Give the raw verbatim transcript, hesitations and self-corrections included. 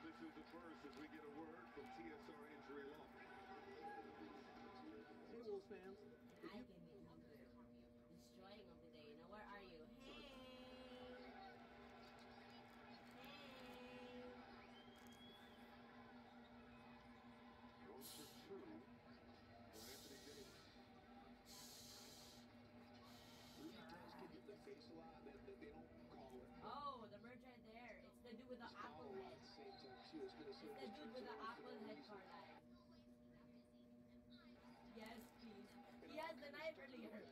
this is the first as we get a word from T S R Injury Law. Hey, Wolves fans. I can be number destroying of the day. Now, where are you? Hey! Hey! Goes for two for Anthony Davis. Lee does get hit in the face a lot, that, that they don't call it. Oh, the bird right there. It's the dude with the It's called apple a lot head. at the same time, too. It's It's the dude with the apple head, Carlisle. Yes, please. He has the knife earlier.